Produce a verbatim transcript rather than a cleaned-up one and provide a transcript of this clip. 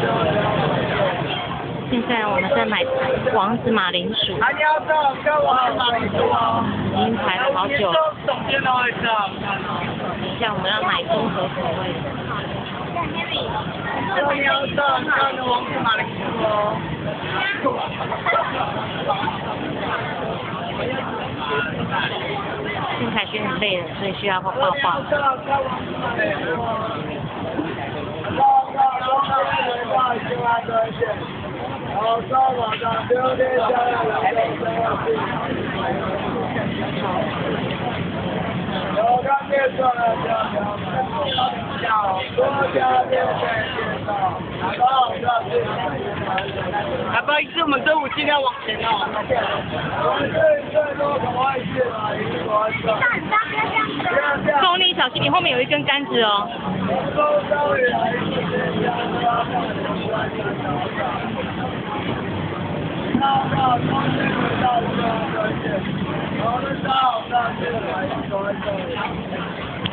现在我们在买王子马铃薯， 还要这跟王子马铃薯哦。 已经排了好久。 总监的位置啊。 等一下我们要买综合口味。 这里要这跟王子马铃薯哦。 金凯勋很累了，所以需要抱抱。 啊，不好意思，我们队伍尽量往前哦。 钟你小心，你后面有一根杆子哦。 好的，好的，好的。